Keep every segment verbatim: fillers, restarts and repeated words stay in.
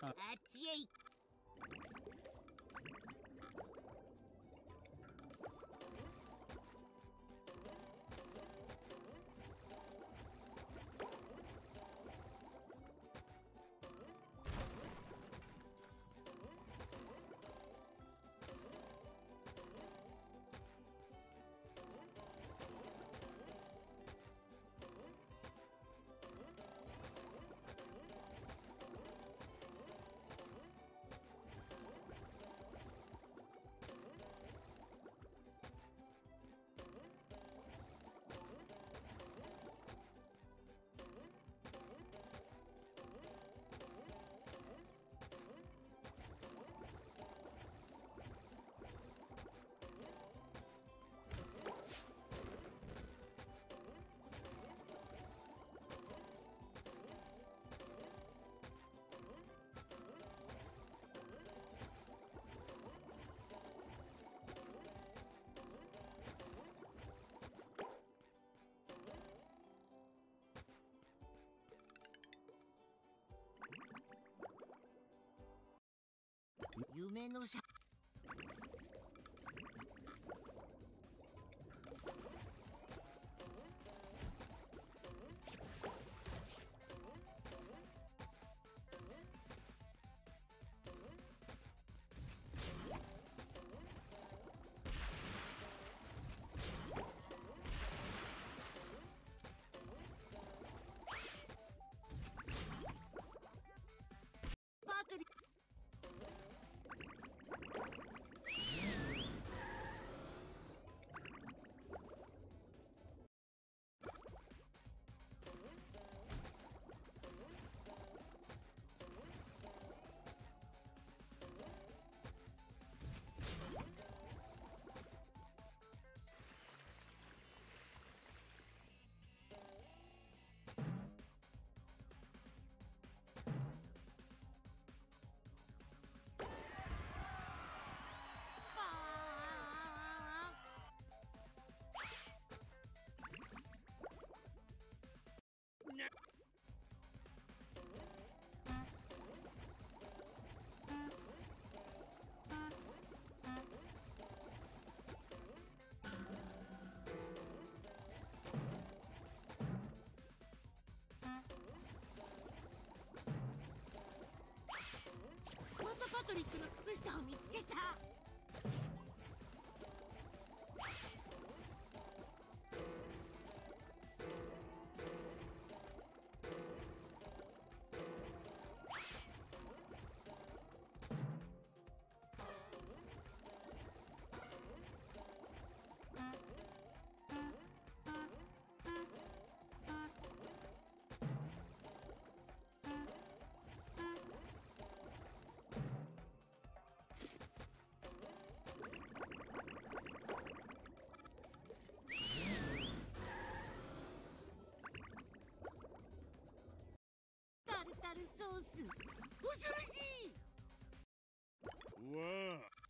あっちへ行く。夢のしゃバカでまたパトリックの靴下を見つけた。タルタルソース恐ろしい。 うわあ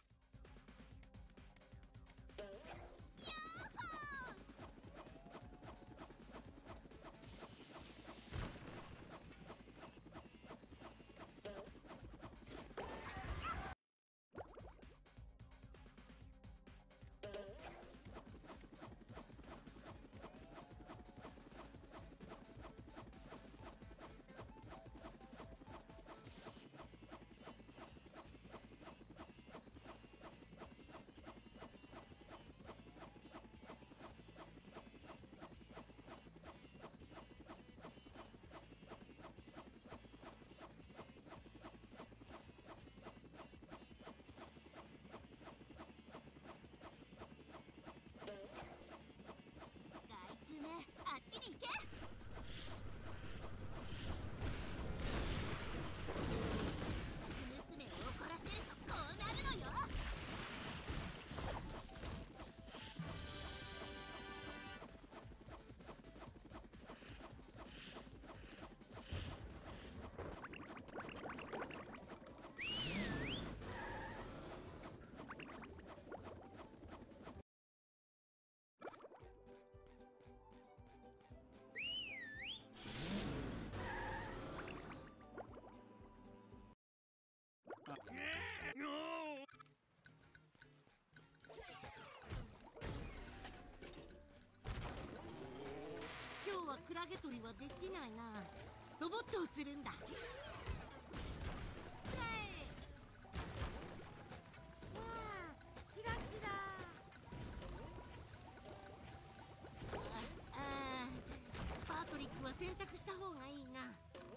No! 今日はクラゲ取りはできないな。ロボットを釣るんだ。選択した方がいいな。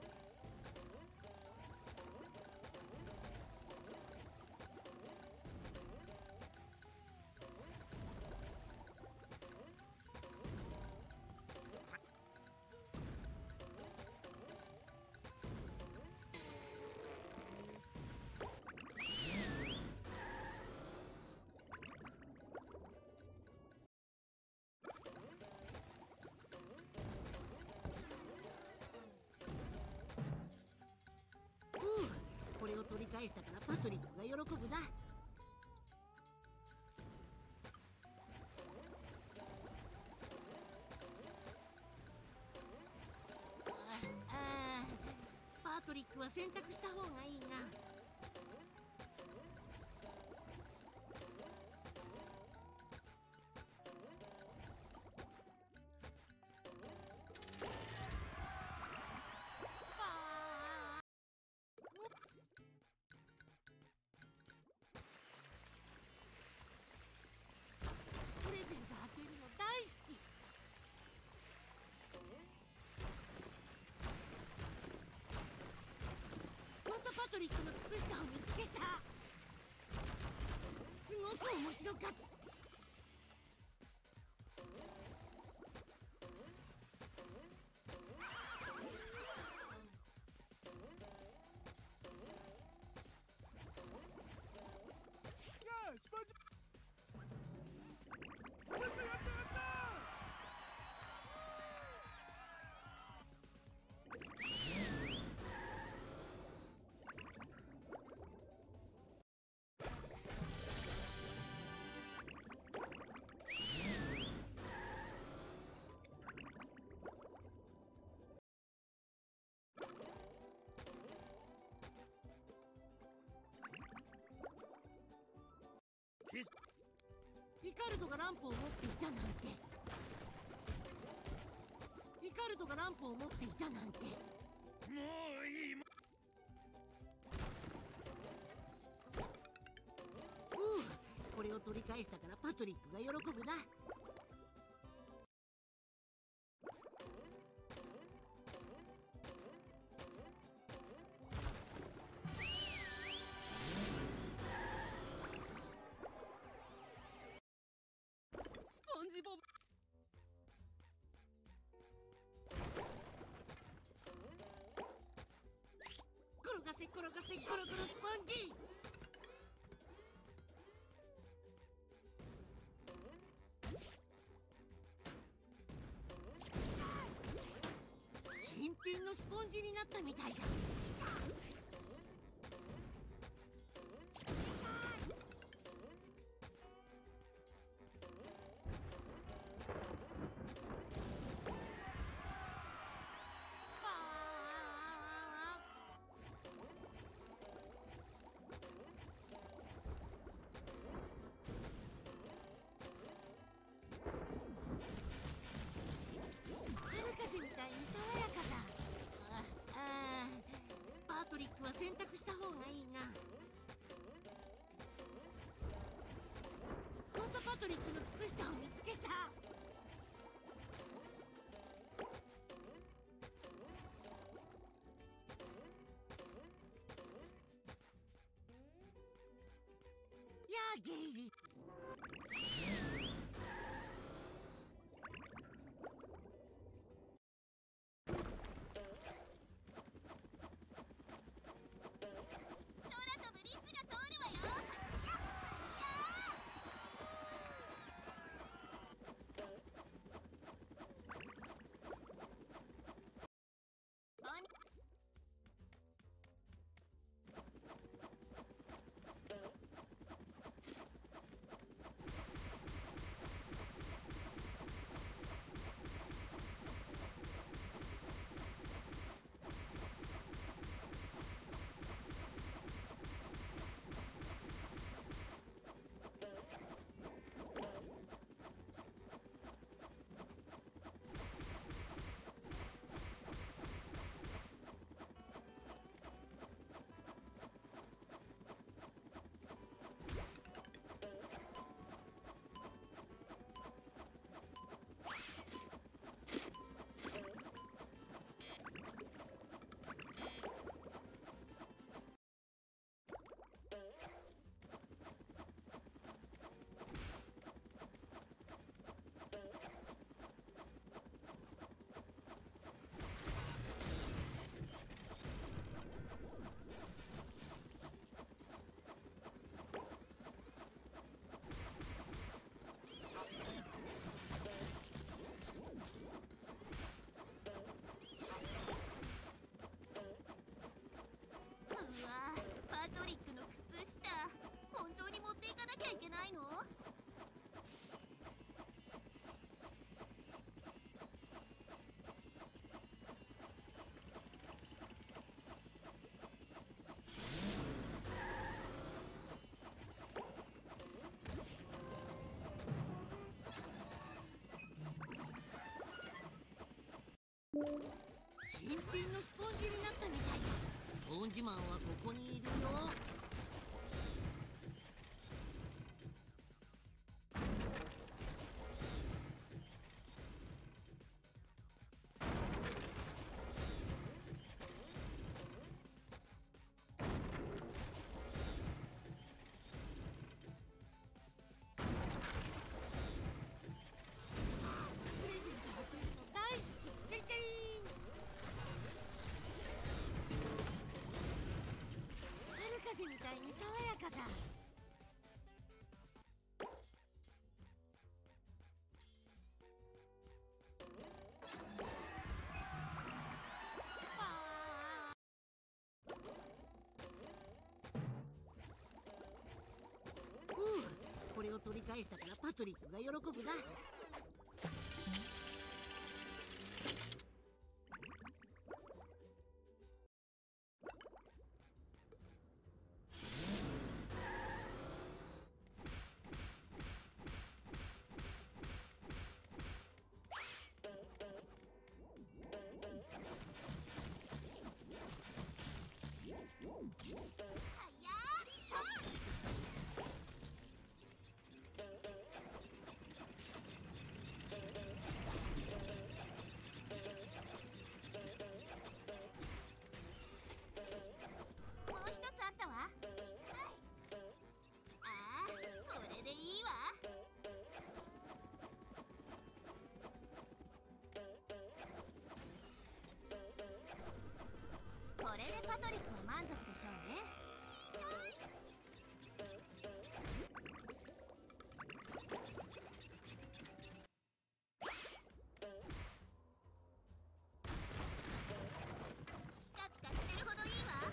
これを取り返したからパトリックが喜ぶな。ああ、パトリックは選択した方がいいな。パトリックの靴下を見つけた。すごく面白かった。リカルドがランプを持っていたなんて。リカルドがランプを持っていたなんて。 もういい。 うう、これを取り返したからパトリックが喜ぶな。転がせ転がせゴロゴロスポンジ。新品のスポンジになったみたいだ。パトリックは選択した方がいいな。またパトリックの靴下を見つけた。やあゲイリー。 新品のスポンジになったみたいだ。スポンジマンはここにいるよ。みたいに爽やかだ。ふう、これを取り返したからパトリックが喜ぶな。これでパトリックは満足でしょうね。ピカピカしてるほどいいわ。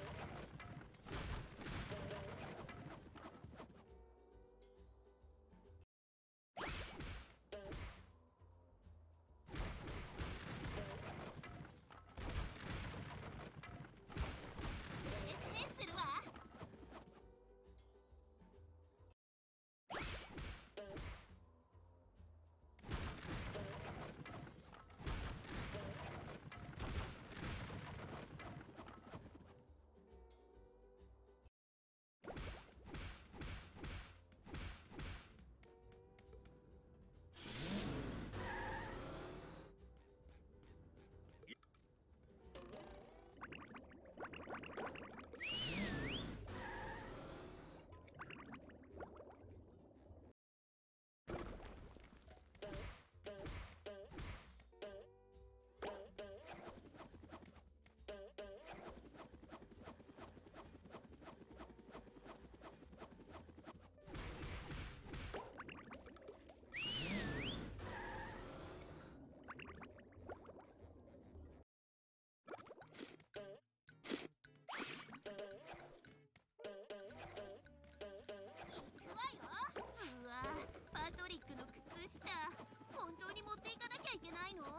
本当に持っていかなきゃいけないの？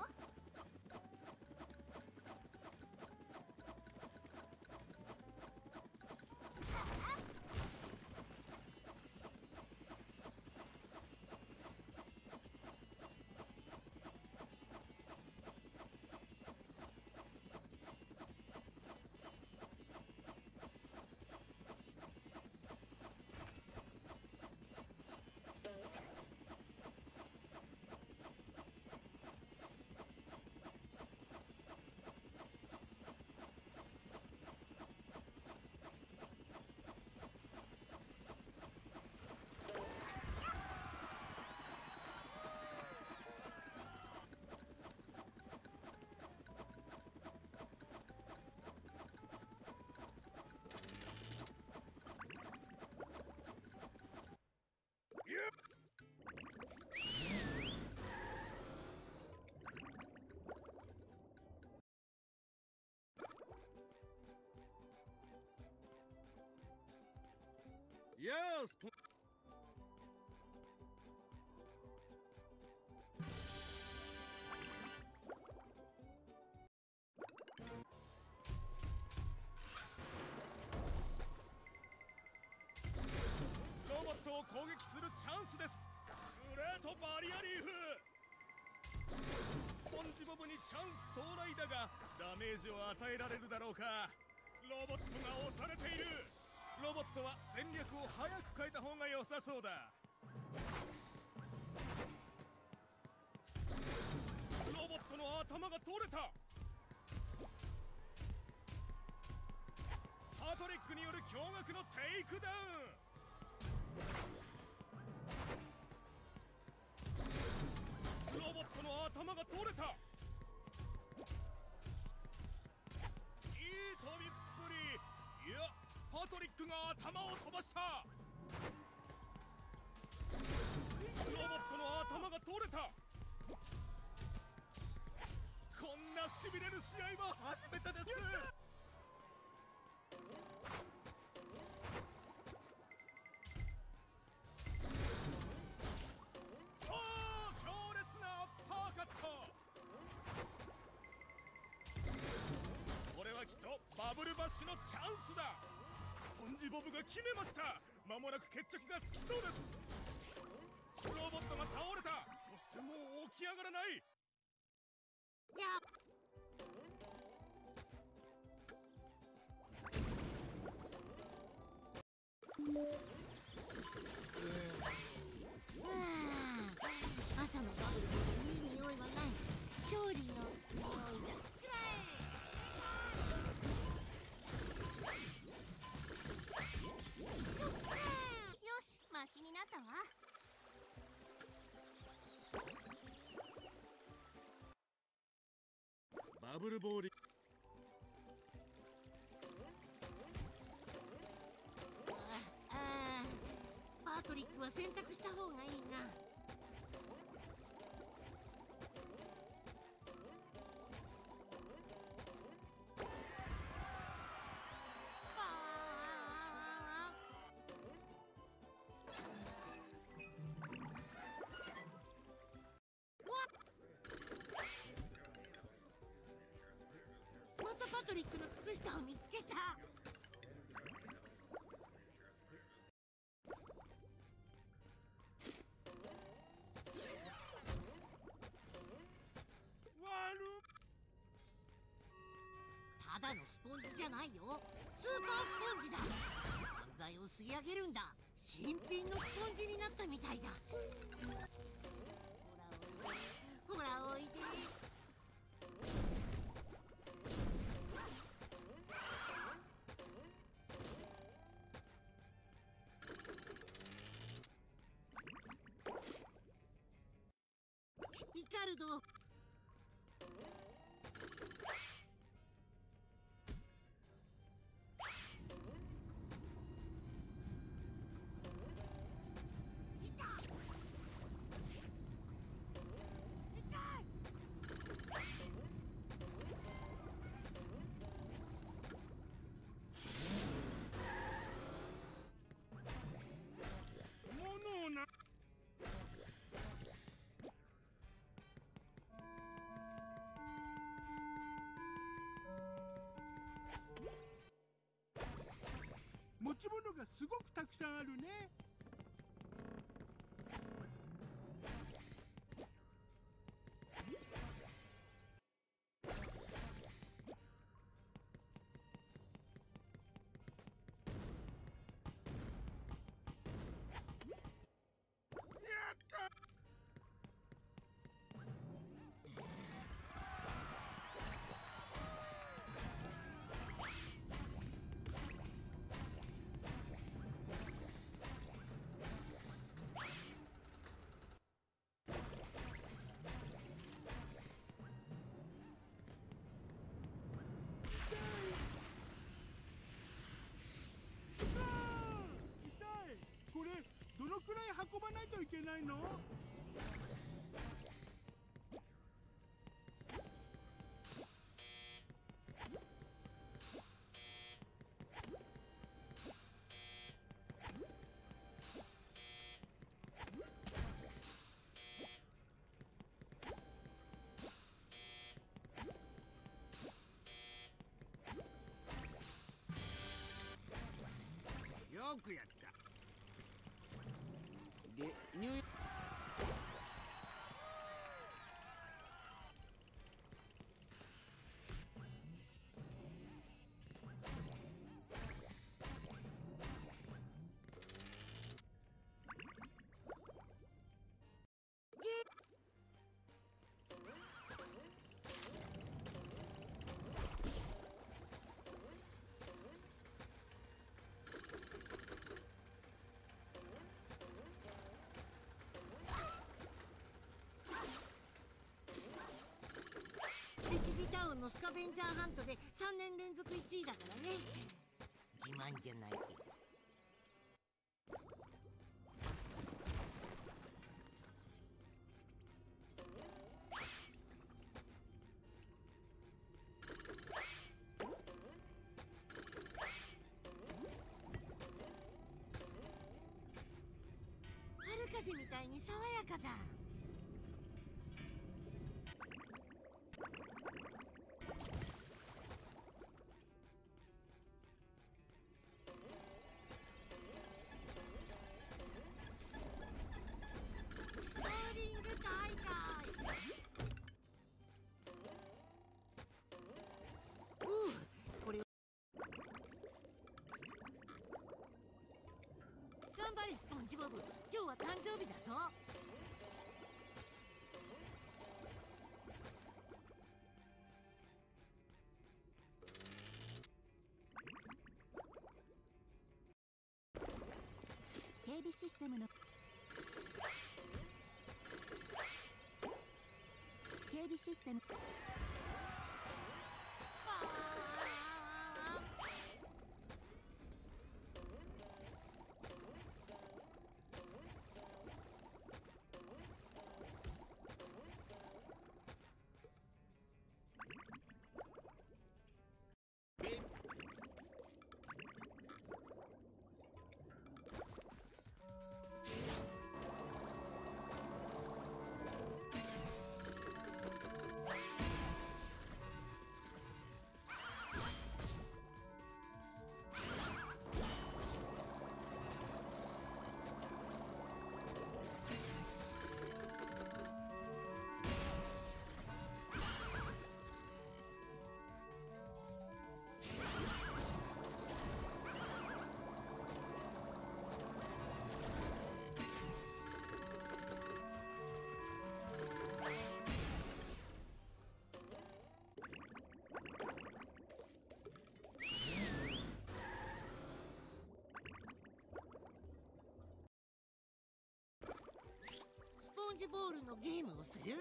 Yes! ロボットを攻撃するチャンスです。グレートバリアリーフ。 スポンジボブにチャンス到来だがダメージを与えられるだろうか。ロボットが押されている。ロボットは戦略を早く変えた方が良さそうだ。ロボットの頭が取れた。パトリックによる驚愕のテイクダウン。ロボットの頭が取れた。いい飛びっぷり。いや、パトリックが頭を飛ばした。ロボットの頭が取れた。こんなしびれる試合は初めてです。おー、強烈なアッパーカット。これはきっとバブルバッシュのチャンスだ。スポンジボブが決めました。間もなく決着がつきそうです。ロボットが倒れた。そしてもう起き上がらない。 やっ朝のバブルほどいい匂いはない。勝利の匂いだ。 よし、マシになったわ。 バブルボーリああ、パトリックは選択した方がいいな。またパトリックの靴下を見つけた。ただのスポンジじゃないよ。スーパースポンジだ。犯罪を吸い上げるんだ。新品のスポンジになったみたいだ。ほらおいで、ほらおいで。リカルド、 持ち物がすごくたくさんあるね。これどのくらい運ばないといけないの？よくやった。で、入のスカベンジャーハントでさんねん連続いちいだからね。自慢じゃないけど。春風みたいに爽やかだ。ボーリング大会。うう、これ頑張れスポンジボブ、今日は誕生日だぞ。 警備システムの警備システムスポンジボールのゲームをする？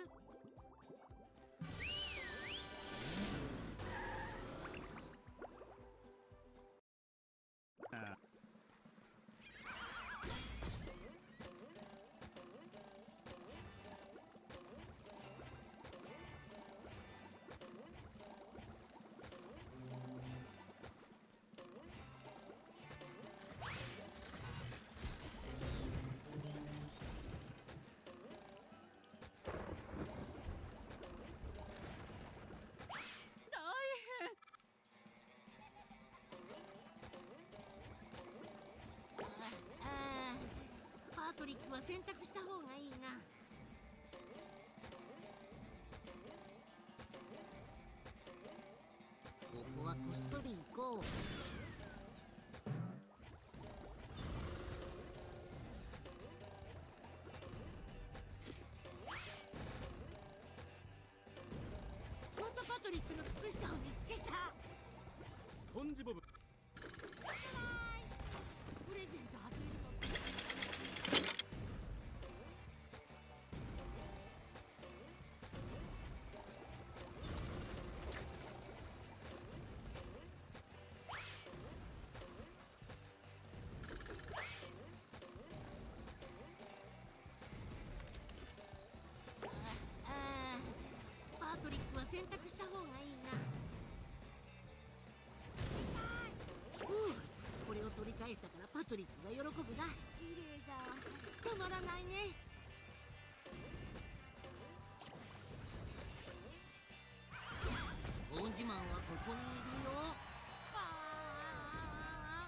ああ、パトリックは選択した方がいいな。ここはこっそり行こう。またパトリックの靴下を見つけた。 スポンジボブ。 プレゼント外れるの。ああ、パトリックは選択した方がいいな。うう、これを取り返したからパトリックが喜ぶな。綺麗だ。たまらないね。スポンジマンはここにいるよ。ああ、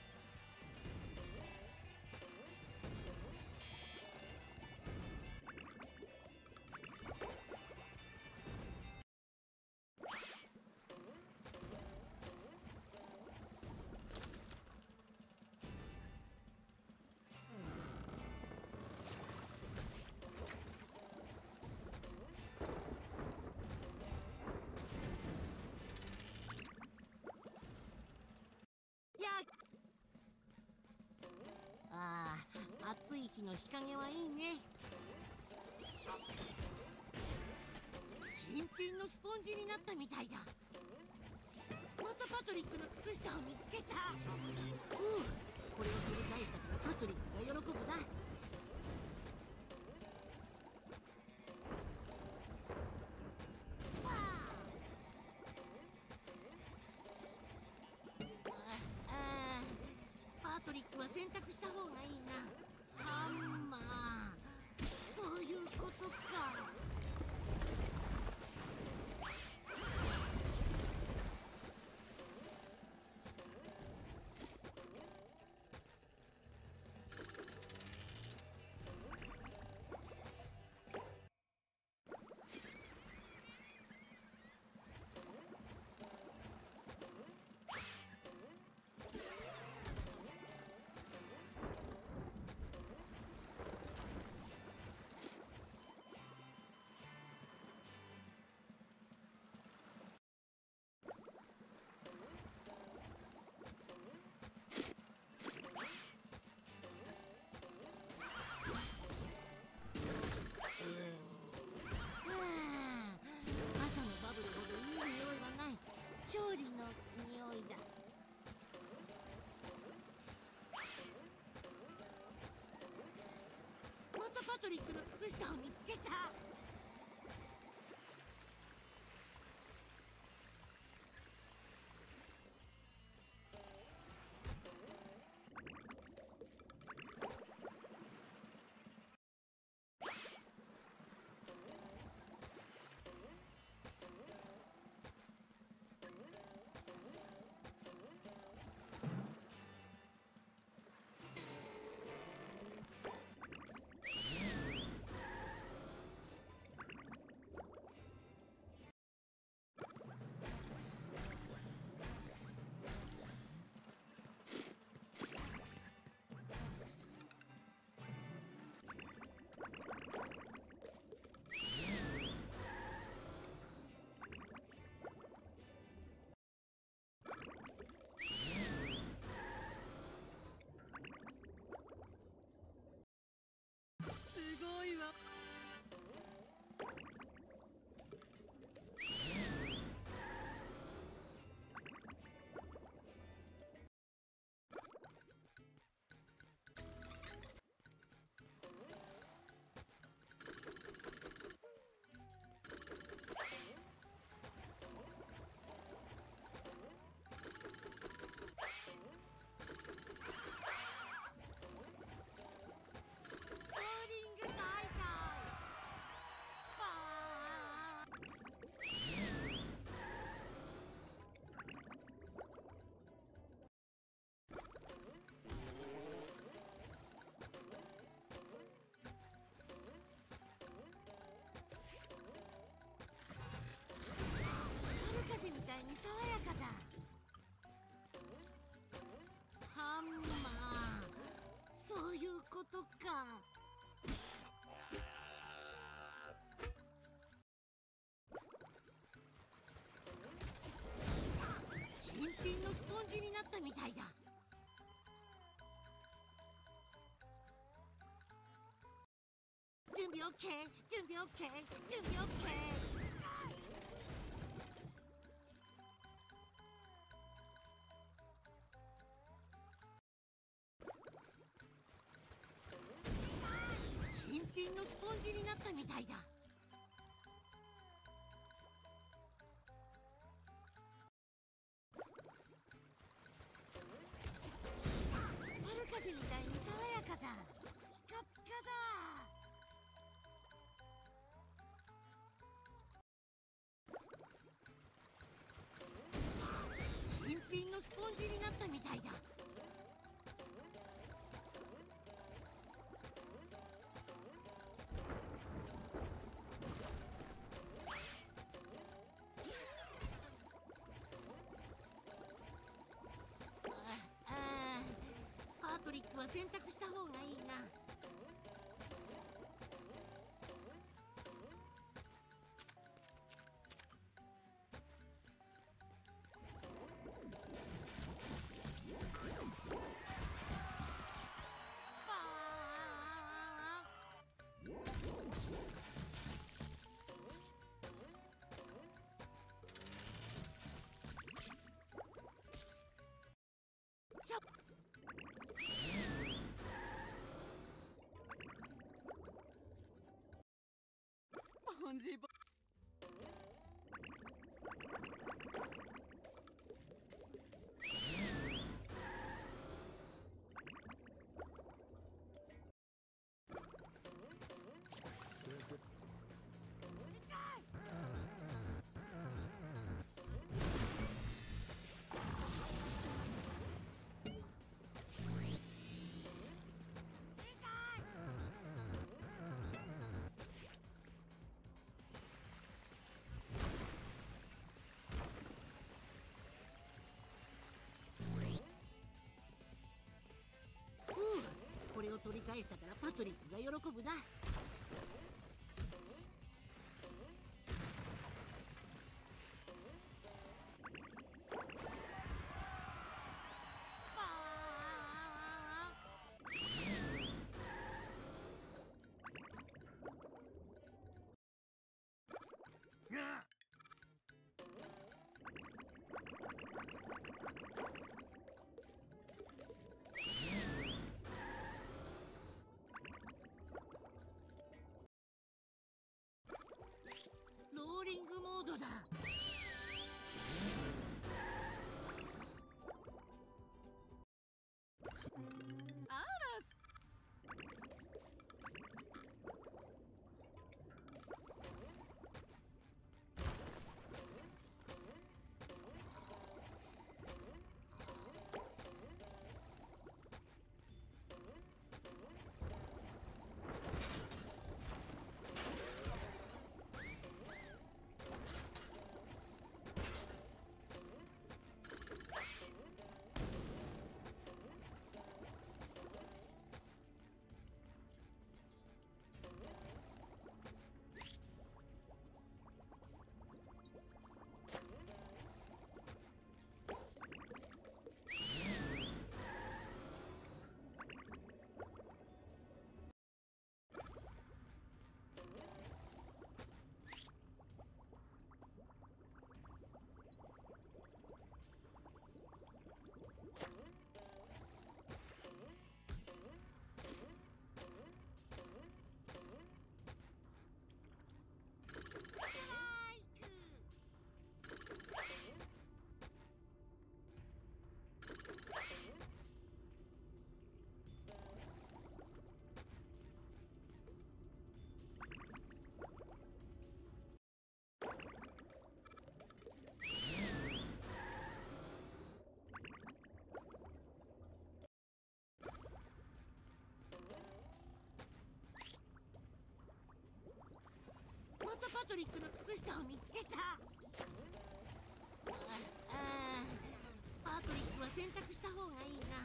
やああ、暑い日の日陰はいいね。 新品のスポンジになったみたいだ。またパトリックの靴下を見つけた。おう、これを取り返したからパトリックが喜ぶな。パトリックは選択した方がいいな。ハンマー、そういうことか。勝利の匂いだ。またパトリックの靴下を見つけた。 すごいわ。爽やかだ。ハンマー、そういうことか。新品のスポンジになったみたいだ。準備 OK、準備 OK、準備 OK。新品のスポンジになったみたいだ。春風みたいに爽やかだ。ピカピカだ。新品のスポンジになったみたいだ。パトリックは選択した方がいいな。 シャスポンジボこれを取り返したからパトリックが喜ぶな。ローリングモードだ。 あらすまたパトリックの靴下を見つけた。ああ、パトリックは洗濯した方がいいな。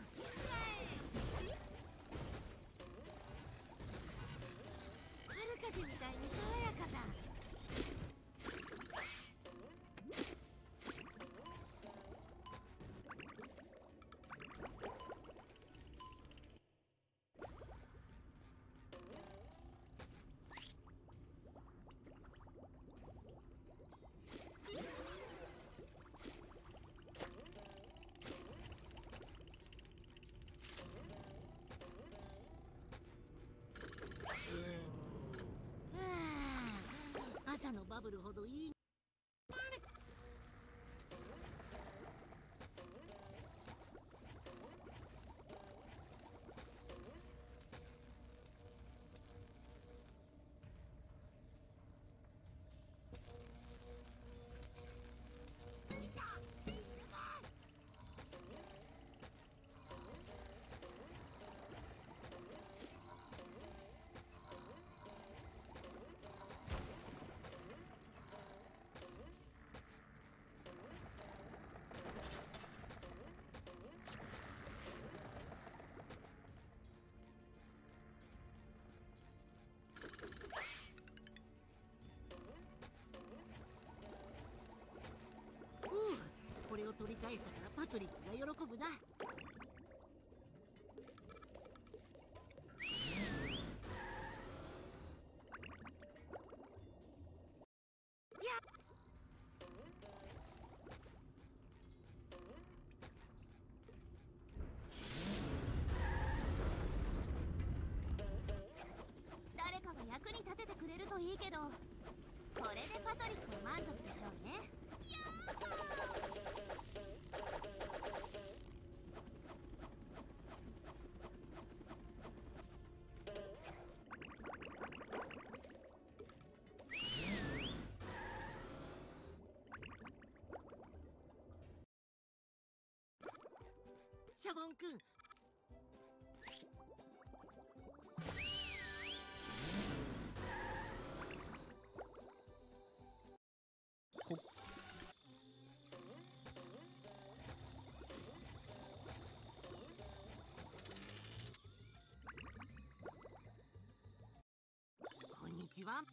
春風みたいに爽やかだ。朝のバブルほどいい。これを取り返したからパトリックが喜ぶな。 いけど、これでパトリックも満足でしょうね。やっほー。 シャボンくん、こんにちは。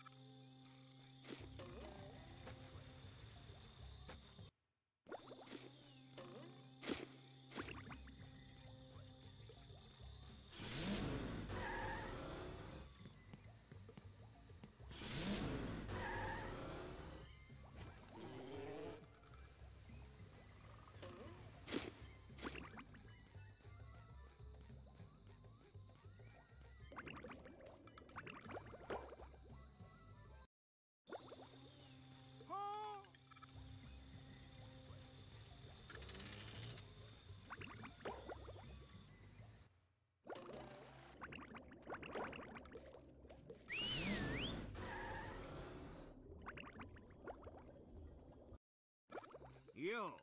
よ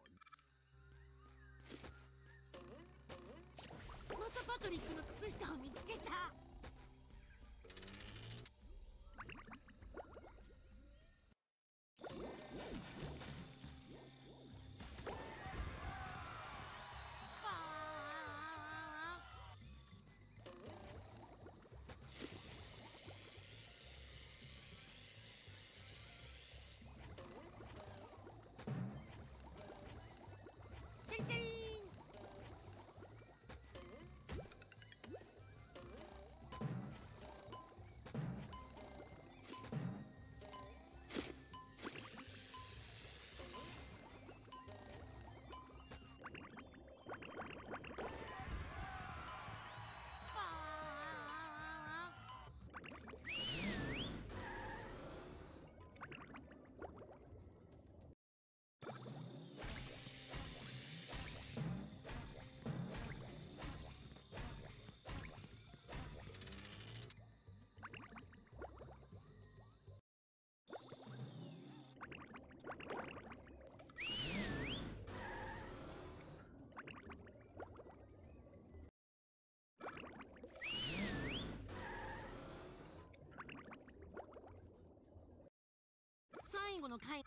またパトリックの靴下を見つけた。カリカリ最後の回。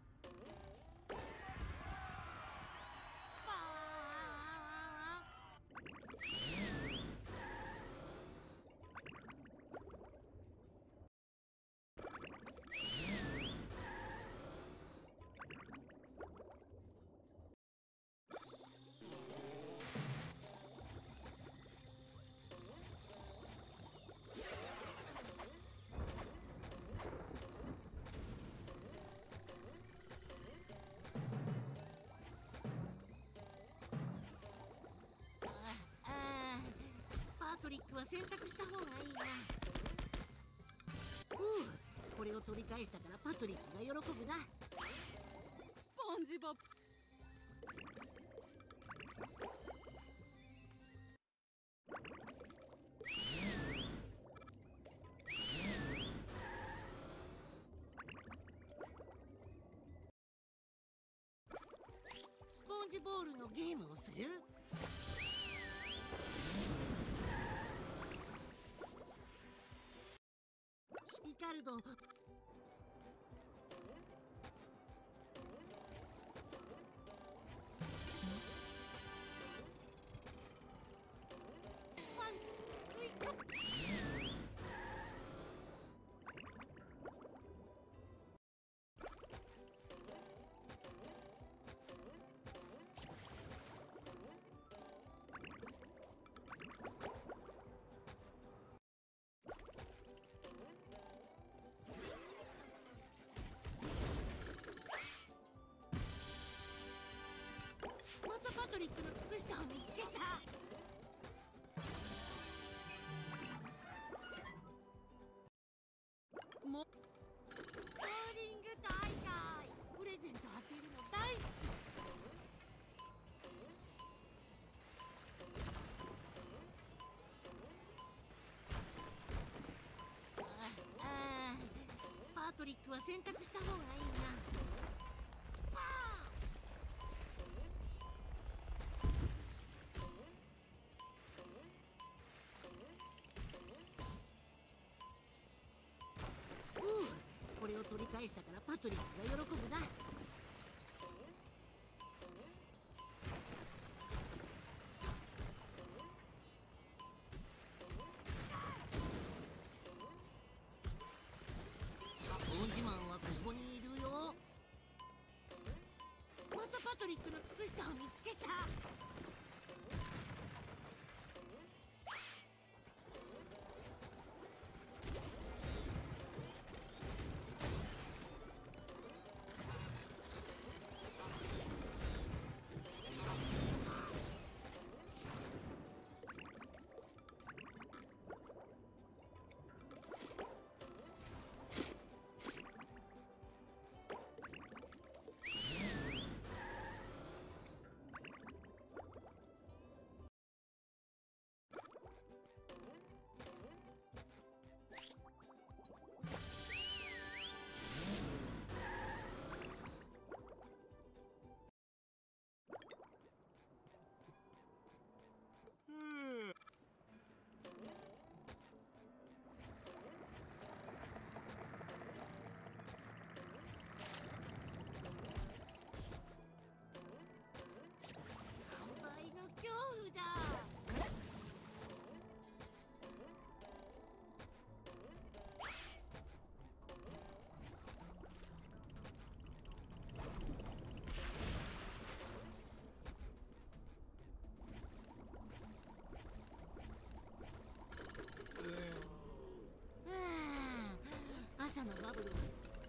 パトリックは選択した方がいいな。うう、これを取り返したからパトリックが喜ぶな。 スポンジボブ。 スポンジボールのゲームをする？リカルド、ワン、ツー、ゴー。またパトリックの靴下を見つけた。 も選択した方がいいな。パーうう、これを取り返したからパトリックが喜ぶな。ボンジマンはここにいるよ。またパトリックの靴下を見つけた。朝のバブルは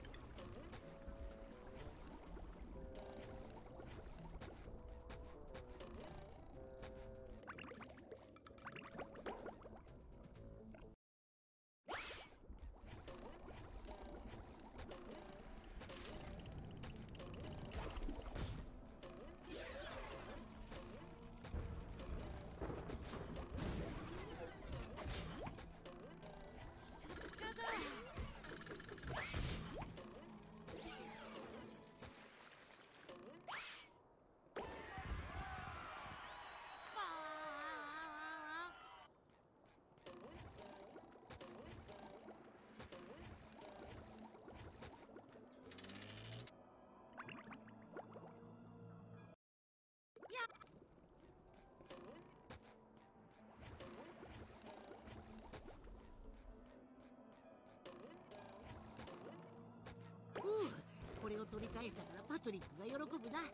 これを取り返したからパトリックが喜ぶな。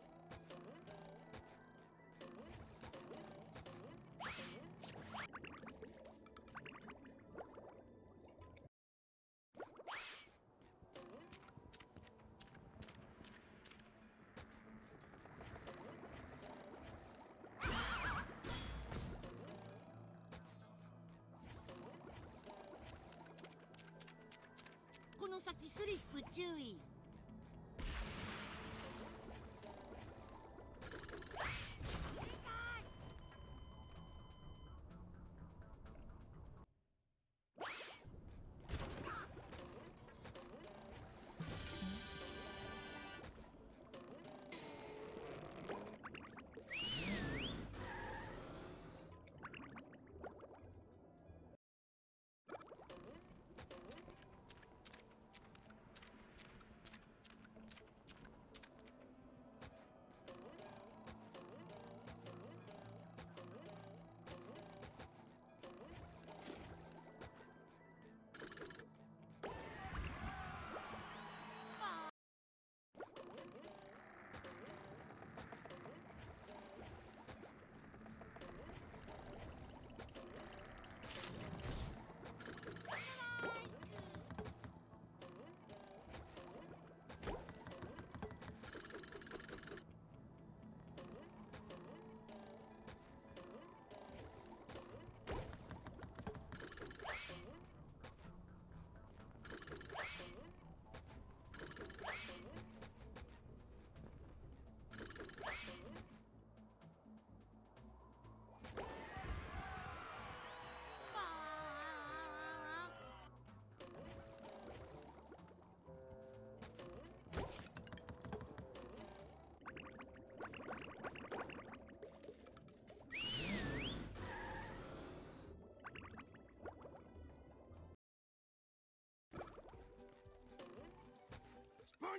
この先スリップ注意。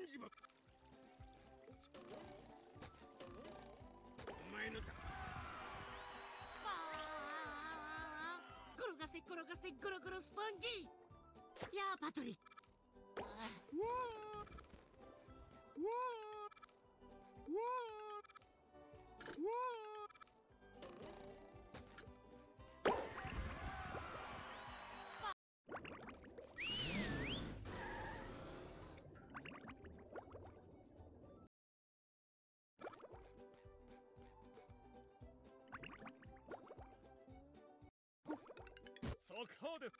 ンジボブ、お前のた転がせ転がせゴロゴロスポンジ。やあパトリック。 うわーうわーうわーうわ速報です。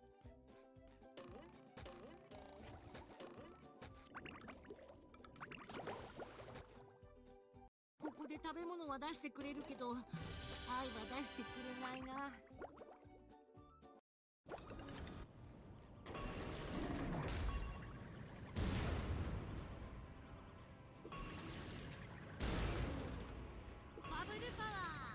ここで食べ物は出してくれるけど愛は出してくれないな。バブルパワ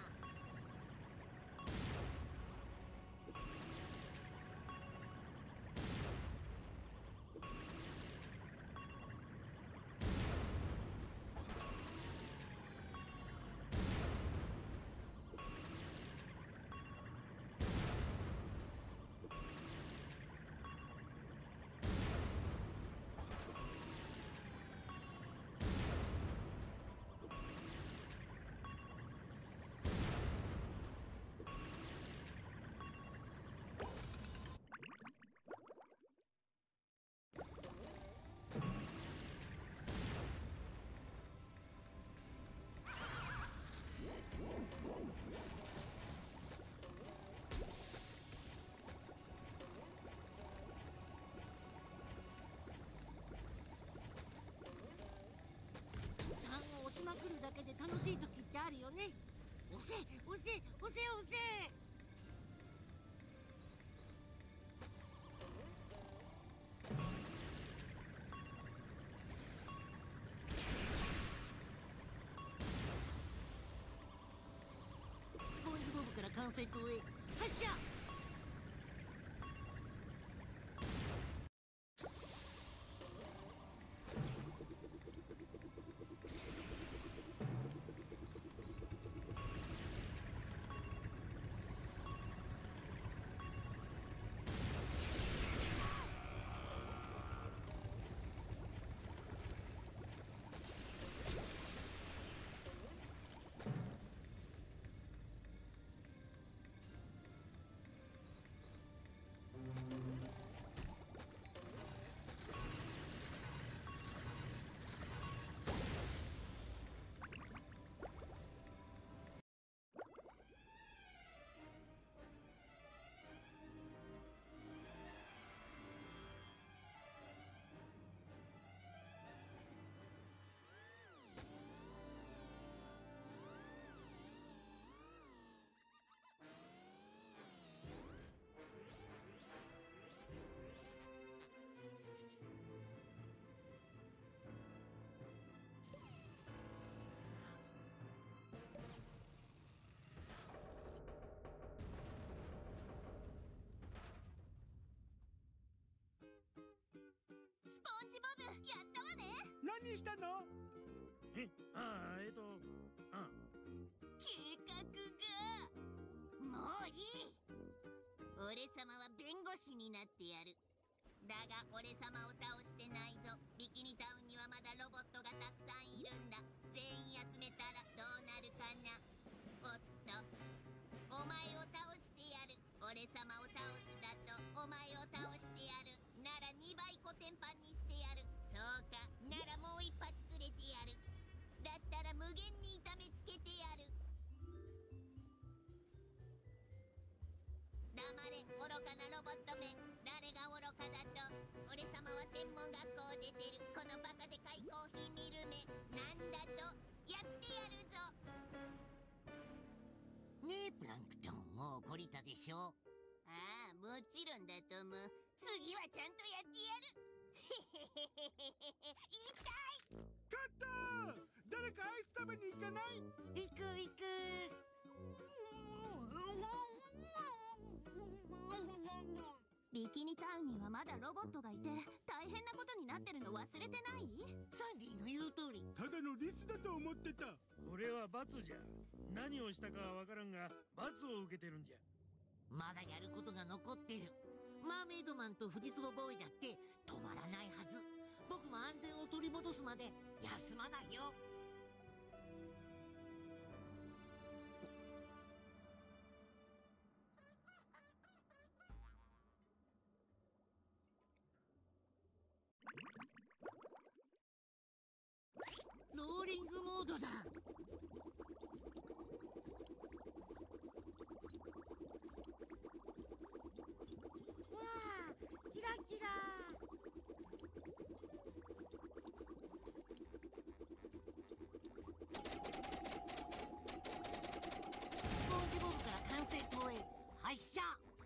ー。押しまくるだけで楽しい時ってあるよね。押せ押せ押せ押せ。スポンジボブから管制塔へ発射。 スポンジボブやったわね。 何したの？ え、ああ、えっと、あ計画がもういい。俺様は弁護士になってやる。だが俺様を倒してないぞ。ビキニタウンにはまだロボットがたくさんいるんだ。全員集めたらどうなるかな。おっと、お前を倒してやる。俺様を倒すだとお前を倒してやる。ならにばいコテンパンにしてやる。そうか、ならもう一発くれてやる。だったら無限に痛めつけてやる。黙れ、愚かなロボットめ。誰が愚かだと。俺様は専門学校出てる。このバカでかいコーヒー見る目。なんだとやってやるぞ。 ねえプランクトン、もう懲りたでしょ。 ああ、もちろんだと思う。次はちゃんとやってやる。へへへへへへ。痛い。 カッター、誰かアイス食べに行かない？ 行く行く。 ビキニタウンにはまだロボットがいて大大変なことになってるの忘れてない？ サンディの言う通り。 ただのリスだと思ってた。 これは罰じゃ。何をしたかは分からんが罰を受けてるんじゃ。 まだやることが残ってる。マーメイドマンと藤壺ボーイだって止まらないはず。僕も安全を取り戻すまで休まないよ。ローリングモードだ。わあ、キラキラ。スポンジボブから管制塔へ発射。